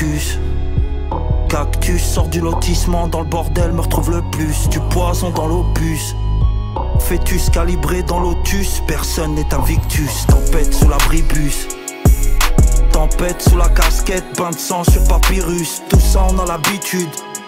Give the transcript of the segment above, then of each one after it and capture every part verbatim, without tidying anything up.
focus. Cactus sort du lotissement, dans le bordel me retrouve le plus. Du poison dans l'opus. Fœtus calibré dans lotus, personne n'est un victus. Tempête sous l'abribus. Tempête sous la casquette, bain de sang sur papyrus. Tout ça on a l'habitude.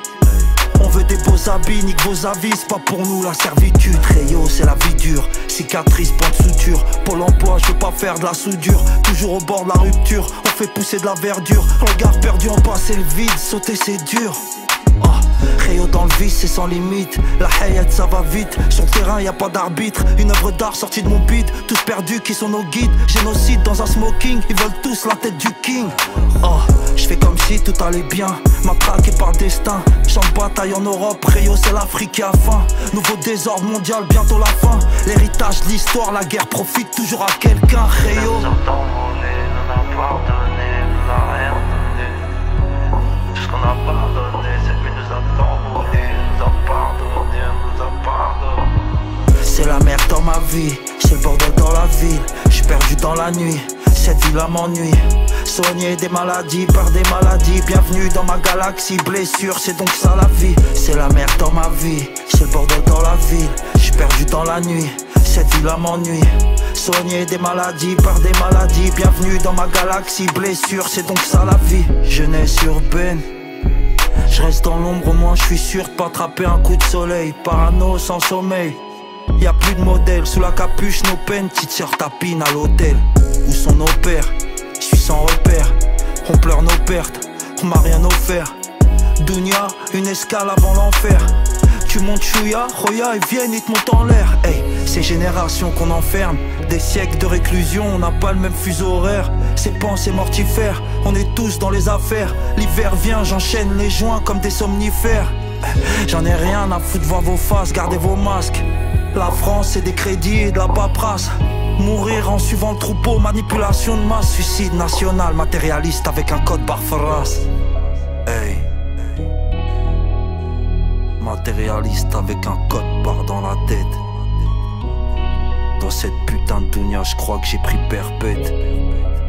On veut des beaux habits, nique vos avis, c'est pas pour nous la servitude. Rayo c'est la vie dure, cicatrice, point de suture. Pour l'emploi je veux pas faire de la soudure. Toujours au bord de la rupture, on fait pousser de la verdure. Regard perdu, on passe le vide, sauter c'est dur. Oh, Rayo dans le vice, c'est sans limite. La hayat ça va vite, sur le terrain y a pas d'arbitre. Une œuvre d'art sortie de mon beat, tous perdus qui sont nos guides. Génocide dans un smoking, ils veulent tous la tête du king. Oh, je fais comme si tout allait bien, matraqué par destin. Champ de bataille en Europe, Rayo c'est l'Afrique qui a faim. Nouveau désordre mondial, bientôt la fin. L'héritage de l'histoire, la guerre profite toujours à quelqu'un. Rayo nous a tant volé, nous a pardonné, nous a rien donné. Tout ce qu'on a pardonné, cette nuit nous a tant volé, nous a pardonné, nous a pardonné. c'est la merde dans ma vie, c'est le bordel dans la ville. J'suis perdu dans la nuit, cette ville m'ennuie. Soigner des maladies par des maladies. Bienvenue dans ma galaxie, blessure, c'est donc ça la vie. C'est la merde dans ma vie, c'est le bordel dans la ville. J'suis perdu dans la nuit, cette ville m'ennuie. Soigner des maladies par des maladies. Bienvenue dans ma galaxie, blessure, c'est donc ça la vie. Jeunesse urbaine, je reste dans l'ombre, au moins je suis sûr de pas attraper un coup de soleil. Parano sans sommeil, y'a plus de modèle. Sous la capuche nos peines, petite sœur tapine à l'hôtel. Où sont nos pères? Je suis sans repère, on pleure nos pertes, on m'a rien offert. Dounia, une escale avant l'enfer. Tu montes chouïa, Roya et viennent, ils te montent en l'air. Hey, ces générations qu'on enferme, des siècles de réclusion, on n'a pas le même fuseau horaire. Ces pensées mortifères, on est tous dans les affaires. L'hiver vient, j'enchaîne les joints comme des somnifères. J'en ai rien à foutre de voir vos faces, gardez vos masques. La France c'est des crédits et de la paperasse. Mourir en suivant le troupeau, manipulation de masse. Suicide national, matérialiste avec un code barfaras. Hey, matérialiste avec un code barre dans la tête. Dans cette putain de dounia, je crois que j'ai pris perpète.